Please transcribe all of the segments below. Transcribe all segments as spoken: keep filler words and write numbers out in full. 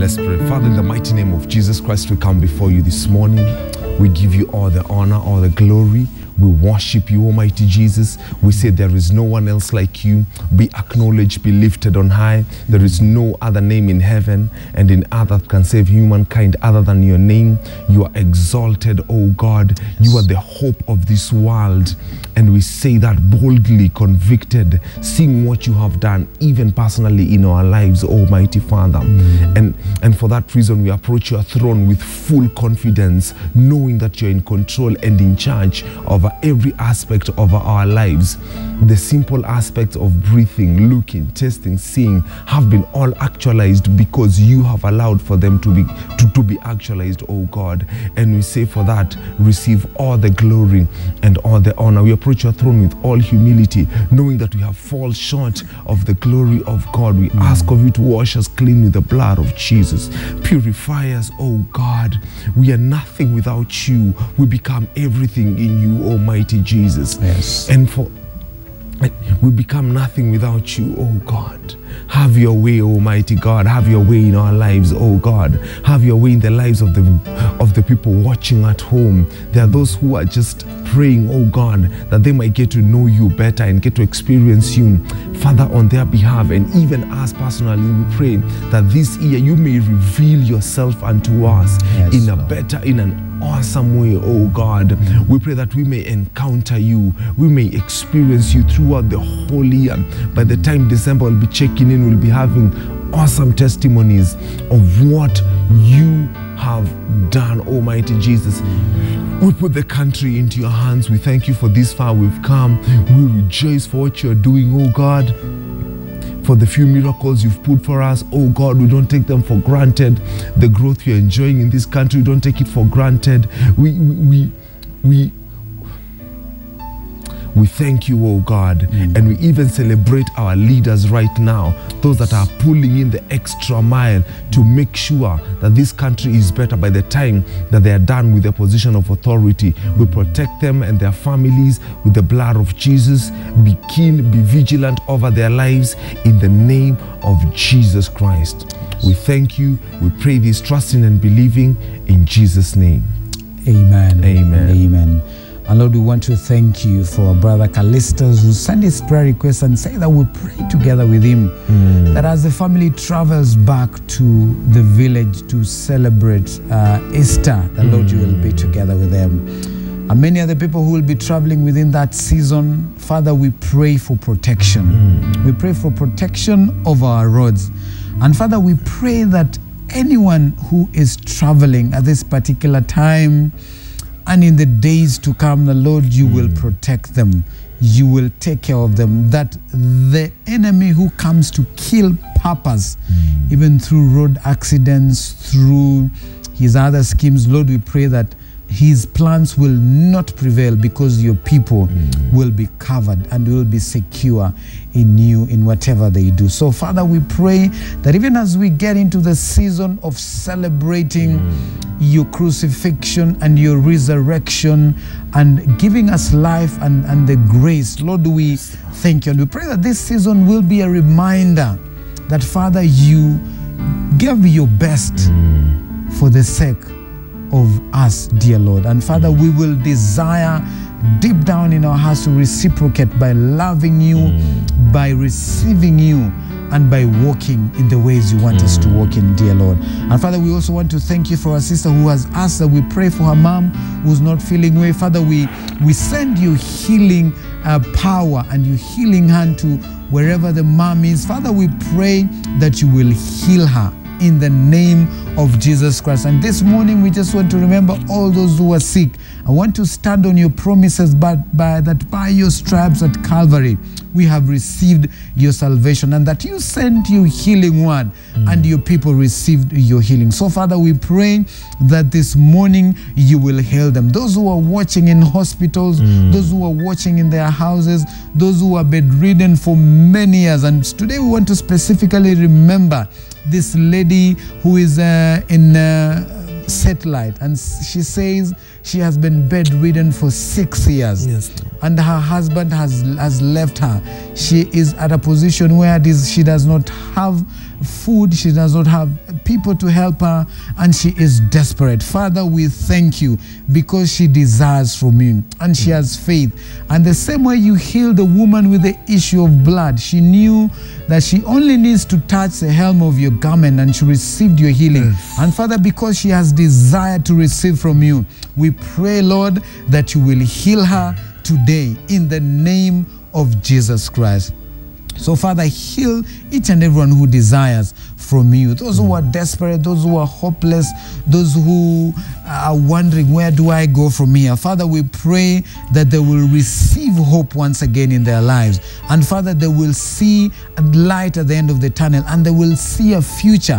Let's pray. Father, in the mighty name of Jesus Christ, we come before you this morning. We give you all the honor, all the glory. We worship you, Almighty Jesus. We say there is no one else like you. Be acknowledged, be lifted on high. There is no other name in heaven and in earth that can save humankind other than your name. You are exalted, O God. You are the hope of this world. And we say that boldly, convicted, seeing what you have done, even personally in our lives, Almighty Father. Mm. And, and for that reason, we approach your throne with full confidence, knowing that you're in control and in charge of every aspect of our lives. The simple aspects of breathing, looking, tasting, seeing have been all actualized because you have allowed for them to be to, to be actualized, oh God. And we say for that, receive all the glory and all the honor. We approach your throne with all humility, knowing that we have fallen short of the glory of God. We mm. ask of you to wash us clean with the blood of Jesus. Purify us, oh God. We are nothing without you. We become everything in you, Almighty Jesus. Yes. And for we become nothing without you, oh God. Have your way, Almighty God. Have your way in our lives, oh God. Have your way in the lives of the of the people watching at home. There are those who are just praying, oh God, that they might get to know you better and get to experience you, Father, on their behalf. And even us personally, we pray that this year you may reveal yourself unto us yes, in a Lord. better, in an awesome way, oh God. We pray that we may encounter you, we may experience you throughout the whole year. By the time December will be checking in, we'll be having awesome testimonies of what you have done, Almighty Jesus. We put the country into your hands. We thank you for this far we've come. We rejoice for what you're doing, oh God, for the few miracles you've put for us, oh God. We don't take them for granted. The growth you're enjoying in this country, we don't take it for granted. We, we, we, we We thank you, oh God, mm. and we even celebrate our leaders right now, those that are pulling in the extra mile to make sure that this country is better by the time that they are done with their position of authority. We protect them and their families with the blood of Jesus. Be keen, be vigilant over their lives in the name of Jesus Christ. We thank you. We pray this, trusting and believing in Jesus' name. Amen. Amen. Amen. And Lord, we want to thank you for our brother Callistus, who sent his prayer request and say that we pray together with him, mm. that as the family travels back to the village to celebrate uh, Easter, that mm. Lord, you will be together with them. And many other people who will be traveling within that season, Father, we pray for protection. Mm. We pray for protection of our roads. And Father, we pray that anyone who is traveling at this particular time and in the days to come, the Lord, you mm. will protect them. You will take care of them. That the enemy who comes to kill purpose, mm. even through road accidents, through his other schemes, Lord, we pray that his plans will not prevail, because your people mm. will be covered and will be secure in you in whatever they do. So, Father, we pray that even as we get into the season of celebrating mm. your crucifixion and your resurrection and giving us life and, and the grace, Lord, we thank you. And we pray that this season will be a reminder that, Father, you gave your best mm. for the sake of us, dear Lord. And Father, we will desire deep down in our hearts to reciprocate by loving you, mm. by receiving you, and by walking in the ways you want mm. us to walk in, dear Lord. And Father, we also want to thank you for our sister who has asked that we pray for her mom who's not feeling well. Father, we, we send you healing uh, power and your healing hand to wherever the mom is. Father, we pray that you will heal her in the name of Jesus Christ. And this morning we just want to remember all those who are sick. I want to stand on your promises, but by that by your stripes at Calvary we have received your salvation, and that you sent your healing word mm. and your people received your healing. So Father, we pray that this morning you will heal them. Those who are watching in hospitals, mm. those who are watching in their houses, those who are bedridden for many years. And today we want to specifically remember this lady who is uh, in uh, satellite, and she says she has been bedridden for six years. Yes, Lord. And her husband has has left her. She is at a position where this, she does not have food, she does not have people to help her, and she is desperate. Father, we thank you because she desires from you and she has faith. And the same way you healed the woman with the issue of blood, she knew that she only needs to touch the hem of your garment and she received your healing. Yes. And Father, because she has desired to receive from you, we pray, Lord, that you will heal her today in the name of Jesus Christ. So Father, heal each and everyone who desires from you. Those who are desperate, those who are hopeless, those who are wondering, where do I go from here? Father, we pray that they will receive hope once again in their lives. And Father, they will see a light at the end of the tunnel and they will see a future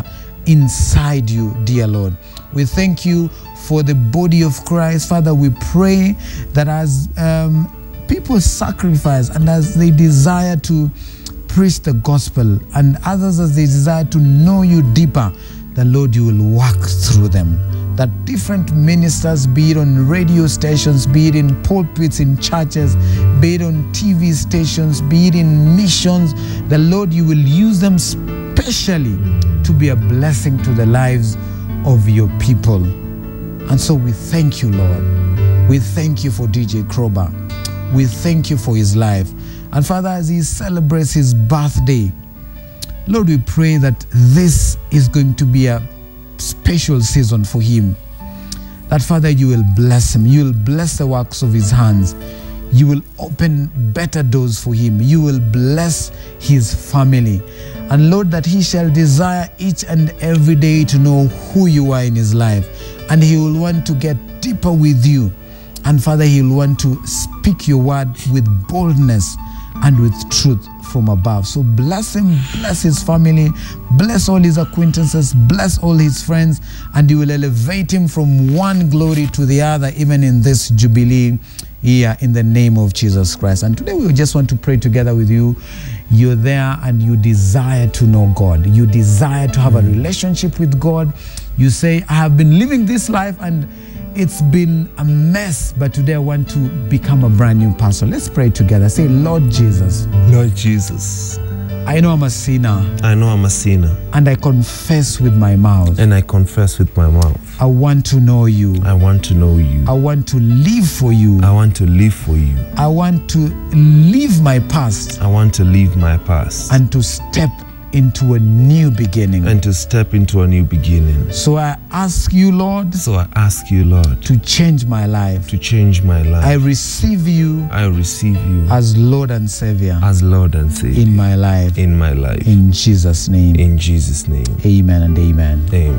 inside you, dear Lord. We thank you for the body of Christ. Father, we pray that as um, people sacrifice and as they desire to preach the gospel, and others as they desire to know you deeper, the Lord, you will walk through them. That different ministers, be it on radio stations, be it in pulpits in churches, be it on T V stations, be it in missions, the Lord, you will use them specially to be a blessing to the lives of your people. And so we thank you, Lord. We thank you for D J Kroba. We thank you for his life. And Father, as he celebrates his birthday, Lord, we pray that this is going to be a special season for him. That, Father, you will bless him. You will bless the works of his hands. You will open better doors for him. You will bless his family. And Lord, that he shall desire each and every day to know who you are in his life. And he will want to get deeper with you. And Father, he will want to speak your word with boldness and with truth from above. So bless him, bless his family, bless all his acquaintances, bless all his friends, and you will elevate him from one glory to the other, even in this Jubilee year, in the name of Jesus Christ. And today we just want to pray together with you. You're there and you desire to know God. You desire to have a relationship with God. You say, I have been living this life and it's been a mess, but today I want to become a brand new person. Let's pray together. Say, Lord Jesus. Lord Jesus. I know I'm a sinner. I know I'm a sinner. And I confess with my mouth. And I confess with my mouth. I want to know you. I want to know you. I want to live for you. I want to live for you. I want to leave my past. I want to leave my past. And to step into a new beginning. And to step into a new beginning. So I ask you, Lord. So I ask you, Lord. To change my life. To change my life. I receive you. I receive you. As Lord and Savior. As Lord and Savior. In my life. In my life. In Jesus' name. In Jesus' name. Amen and amen. Amen.